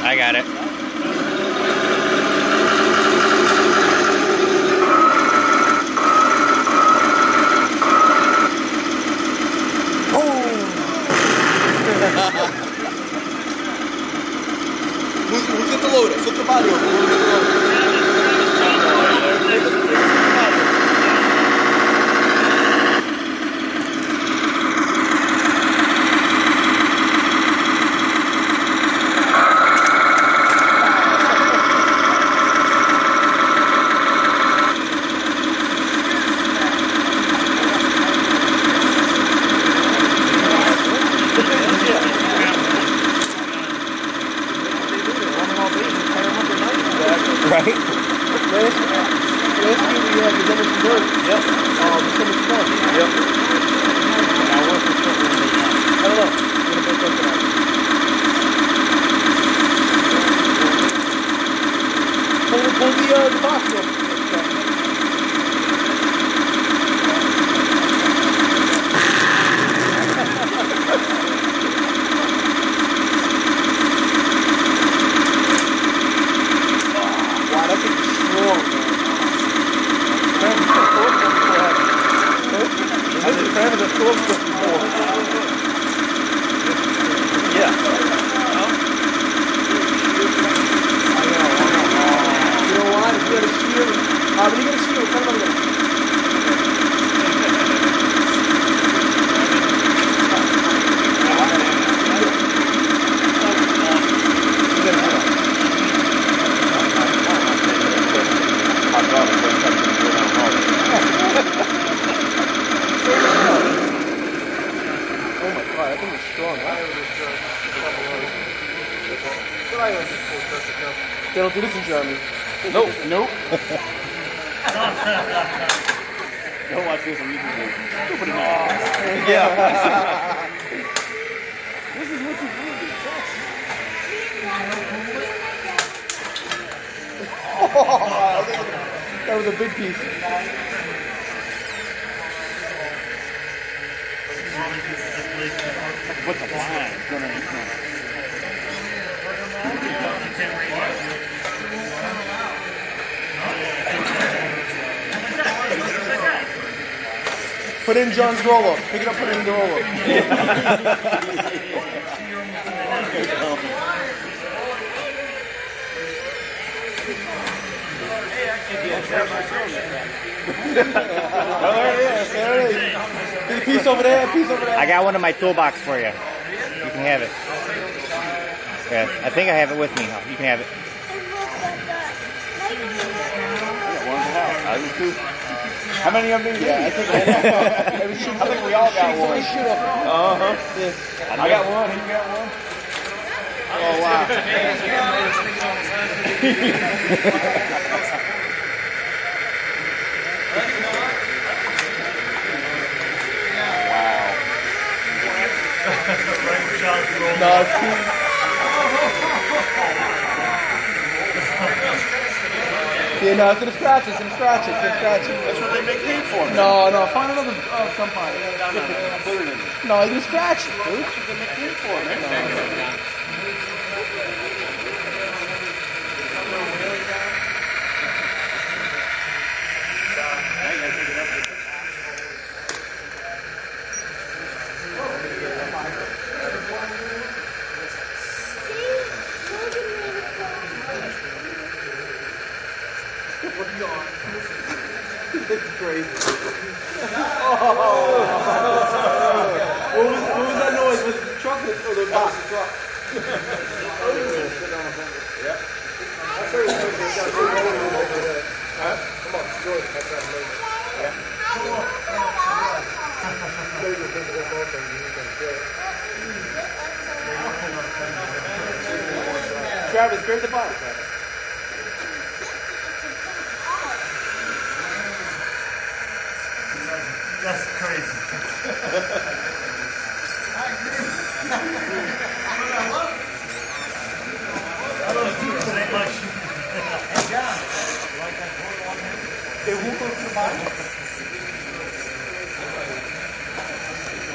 I got it. Who's got the loader? Flip the body over. Who's got the loader? Right? Last year we had the Dennis and Bird. Yep. So much fun. Yep. Now what's the short one right now? I don't know. I'm gonna put something out. Pull the box off. They don't do this in Germany. Nope. Nope. Don't watch this on YouTube. Go put it on. Yeah. This is what you do. That was a big piece. What's the line? No, no, no. Put in John's roll-up. Pick it up, put it in the roll-up. There it is. Piece over there, piece over there. I got one in my toolbox for you. You can have it. Yeah, I think I have it with me. You can have it. I do too. How many of them? Yeah, I think we all got one. Yeah. I got one. You got one. Oh wow. No, it's cool. Yeah, no, it's in the scratches, it's in the scratches, it's in the scratches. That's what they make paint for. No, no, find another some part. Put it in. No, you're gonna scratch it, dude. That's what they make paint for, man. This is crazy. What was that noise? Was it the truck or the box? The truck. Yep. Come on, George, that's that later. Travis, grab the box. That's crazy. It won't go to the bottom.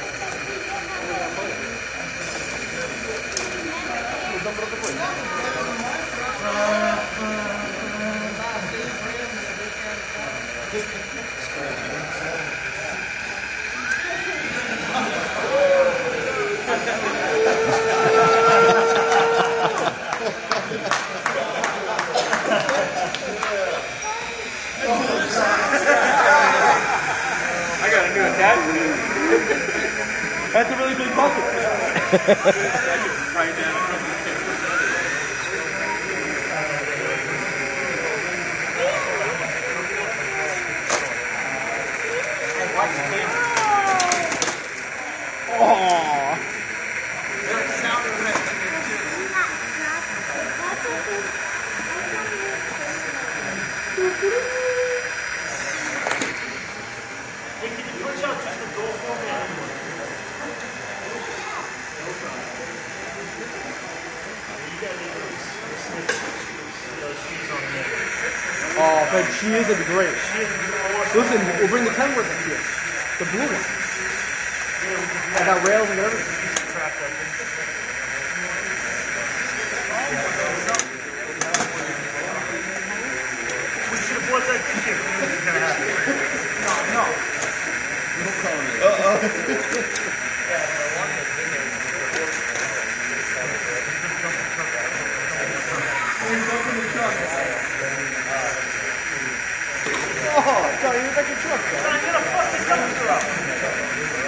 Don't put it away. Oh, but she isn't great. Listen, we'll bring the 10 worth up here. The blue one. I got rails and everything. We should have bought that this year. This is going to happen. Oh, Johnny, you're back in truck. John, get a fucking dumpster up.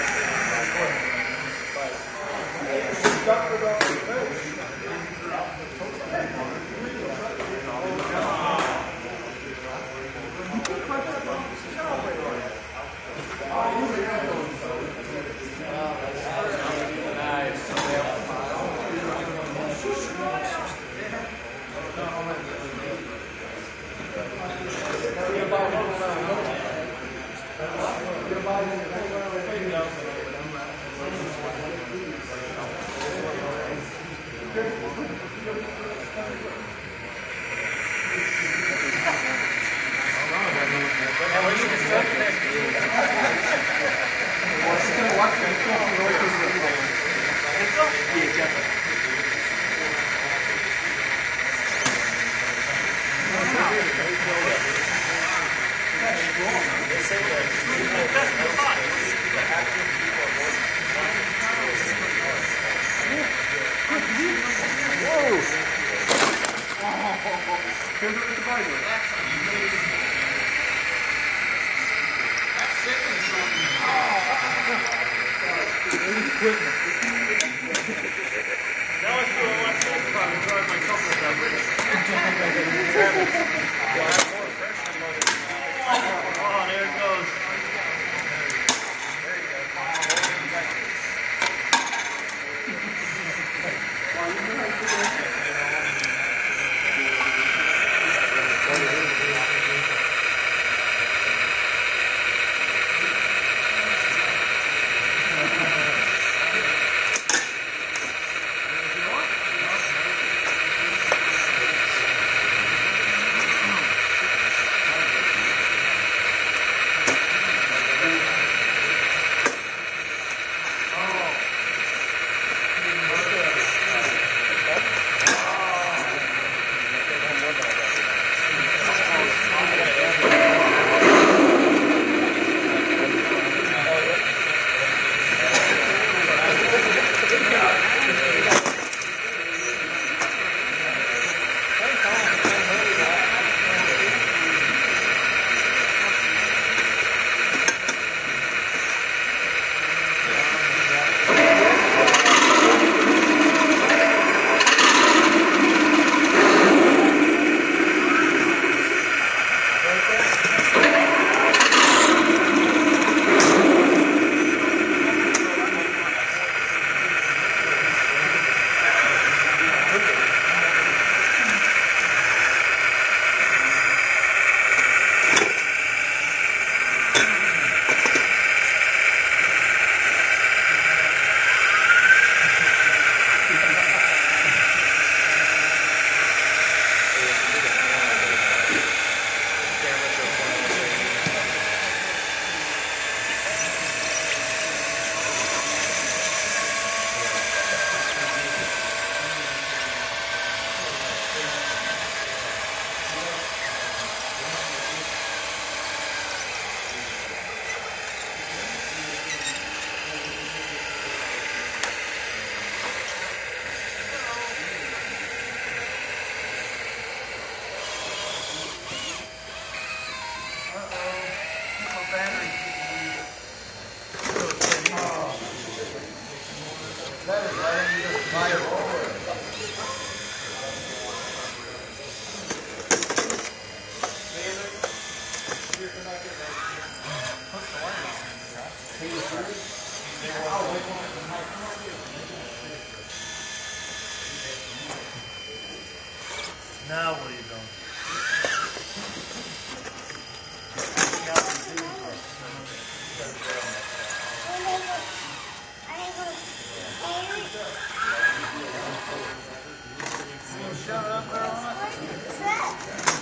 Now I feel a lot safer if I drive my truck with that bridge. Oh, there it goes. Now what are you doing? Shut up there on it.